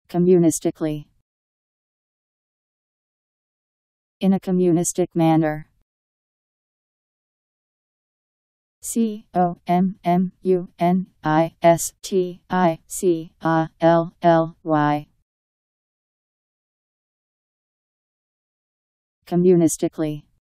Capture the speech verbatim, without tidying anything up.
Communistically. In a communistic manner. C O M M U N I S T I C A L L Y. Communistically.